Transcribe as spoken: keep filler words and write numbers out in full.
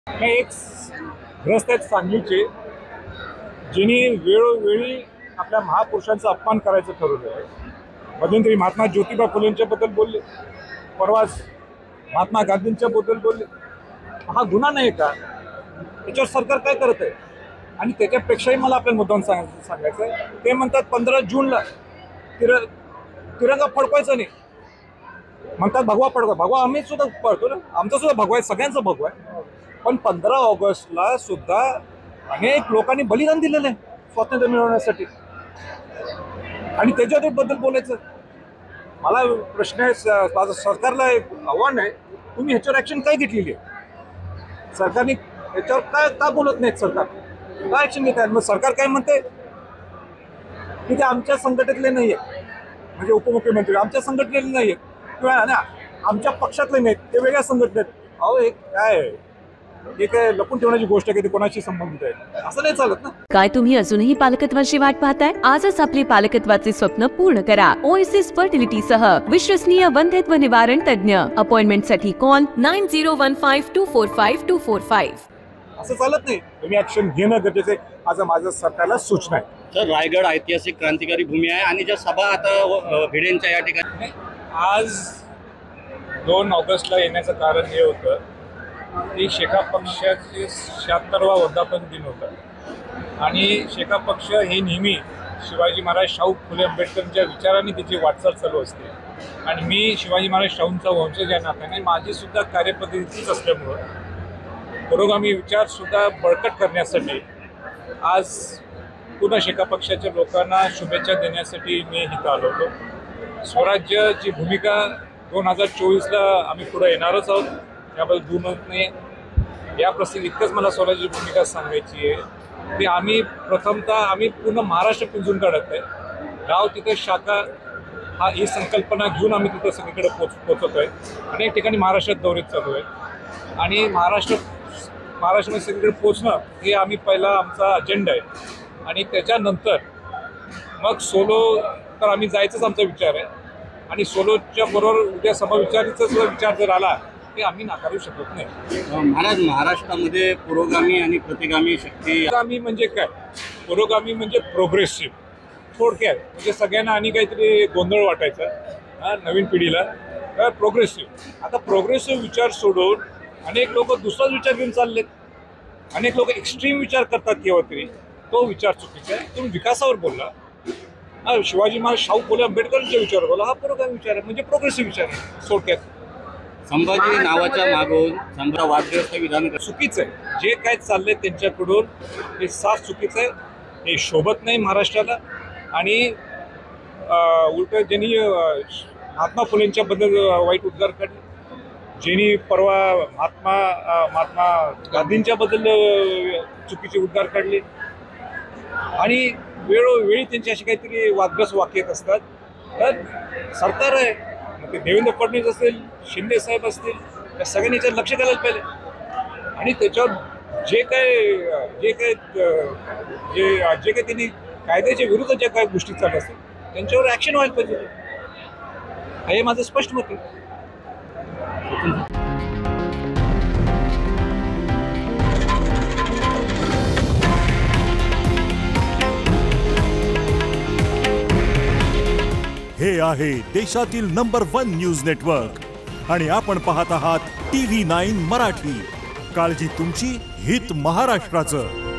एक ग्रस्त आहेत सांगलीचे, जिनी वेळोवेळी आपल्या महापुरुषांचा अपमान करायचं ठरवलं. मध्यंतरी महात्मा ज्योतिबा फुलेंच्या बद्दल बोलले, परवाच महात्मा गांधींच्या बद्दल बोलले. हा गुन्हा नाही का? त्याच्यावर सरकार काय करत आहे? आणि त्याच्यापेक्षाही मला आपल्या मुद्दाम सांग सांगायचं आहे. ते म्हणतात पंधरा जूनला तिर तिरंगा फडकवायचा नाही म्हणतात, भगवा फडकवा. भगवा आम्ही सुद्धा पळतो ना, आमचा सुद्धा भगवा आहे, सगळ्यांचा भगवा आहे. पण पंधरा ऑगस्टला सुद्धा अनेक लोकांनी बलिदान दिलेलं आहे स्वातंत्र्य मिळवण्यासाठी, आणि त्याच्याबद्दल बोलायचं. मला प्रश्न आहे, माझं सरकारला एक आव्हान आहे, तुम्ही ह्याच्यावर ऍक्शन काय घेतलेली आहे? सरकारने याच्यावर काय का बोलत नाहीत? सरकार काय ऍक्शन घेत आहे? मग सरकार काय म्हणते की ते आमच्या संघटनेतले नाही आहेत, म्हणजे उपमुख्यमंत्री आमच्या संघटनेतले नाही आहेत, किंवा ना आमच्या पक्षातले नाहीत, ते वेगळ्या संघटनेत. अहो हे काय, हे काय लपून ठेवण्याची गोष्ट आहे की ते कोणाशी संबंधित आहे? असं नाही चालत ना. काय तुम्ही अजूनही पालकत्वाची वाट पाहताय? आजच आपले पालकत्वाचे स्वप्न पूर्ण करा. ओएसिस फर्टिलिटी सह विश्वसनीय वंध्यत्व निवारण तज्ञ. अपॉइंटमेंट साठी call nine zero one five two four five two four five. असं चालत नाही. तुम्ही ऍक्शन घेणं गरजेचं आहे. आज माझ्या सरकारला सूचना आहे. तर रायगड ऐतिहासिक क्रांतिकारी भूमी आहे आणि ज्या सभा आता भिडेंच्या या ठिकाणी. आज दोन ऑगस्टला येण्याचं कारण हे होतं की शेका पक्षाचे शहात्तरवा वर्धापन दिन होता, आणि शेका पक्ष हे नेहमी शिवाजी महाराज शाहू फुले आंबेडकरांच्या विचारांनी त्याची वाटचाल चालू असते. आणि मी शिवाजी महाराज शाहूंचा वंशज या नात्याने माझी सुद्धा कार्यपद्धतीच असल्यामुळं पुरोगामी विचार सुद्धा बळकट करण्यासाठी आज पुन्हा शेका पक्षाच्या लोकांना शुभेच्छा देण्यासाठी मी इथं आलो होतो. स्वराज्याची भूमिका दोन हजार चोवीसला आम्ही पुढे येणारच आहोत, त्याबद्दल दुमत नाही. या प्रसंगी इतकंच मला स्वराज्याची भूमिका सांगायची आहे की आम्ही प्रथमतः आम्ही पूर्ण महाराष्ट्र पिंजून काढत आहे. गाव तिथे शाखा हा ही संकल्पना घेऊन आम्ही तिथं सगळीकडे पोच पोचत आहे. अनेक ठिकाणी महाराष्ट्रात दौरे चालू आहे, आणि महाराष्ट्र महाराष्ट्रामध्ये सगळीकडे पोचणं हे आम्ही पहिला आमचा अजेंडा आहे. आणि त्याच्यानंतर मग सोलो तर आम्ही जायचंच आमचा विचार आहे, आणि सोलोच्या बरोबर उद्या समविचारीचा सुद्धा विचार जर आला ते आम्ही नाकारू शकत नाही. महाराज महाराष्ट्रामध्ये पुरोगामी आणि प्रतिगामी शक्ती. पुरोगामी म्हणजे काय? पुरोगामी म्हणजे प्रोग्रेसिव्ह. थोडक्यात म्हणजे सगळ्यांना आणि काहीतरी गोंधळ वाटायचा नवीन पिढीला. प्रोग्रेसिव्ह, आता प्रोग्रेसिव्ह विचार सोडून अनेक लोक दुसराच विचार घेऊन चाललेत. अनेक लोक एक्स्ट्रीम विचार करतात केव्हा तरी, तो विचार चुकीचा आहे. तुम्ही विकासावर बोलला, हा शिवाजी महाराज शाहू फुले आंबेडकरांच्या विचार बोला, हा पुरोगामी विचार आहे, म्हणजे प्रोग्रेसिव्ह विचार आहे थोडक्यात. संभाजी नावाच्या मागून समजा वादग्रस्त विधान चुकीचं आहे. जे काय चाललंय त्यांच्याकडून हे साफ चुकीचं आहे. हे शोभत नाही महाराष्ट्राला. आणि उलट ज्यांनी महात्मा फुलेंच्या बद्दल वाईट उद्गार काढले, ज्यांनी परवा महात्मा महात्मा गांधींच्या बद्दल चुकीचे उद्गार काढले, आणि वेळोवेळी त्यांची अशी काहीतरी वादग्रस्त वाक्य येत असतात. तर सरकार आहे, मग ते देवेंद्र फडणवीस असेल, शिंदे साहेब असतील, त्या सगळ्यांनी याच्यावर लक्ष घालायला पाहिजे. आणि त्याच्यावर जे काय जे काय जे जे काही त्यांनी कायद्याच्या विरुद्ध ज्या काही गोष्टी चालू असतील त्यांच्यावर ॲक्शन व्हायला पाहिजे. हे माझं स्पष्ट मत आहे. हे आहे देशातील नंबर वन न्यूज नेटवर्क, आणि आपण पाहत आहात टीव्ही नाईन मराठी. काळजी तुमची, हित महाराष्ट्राचं.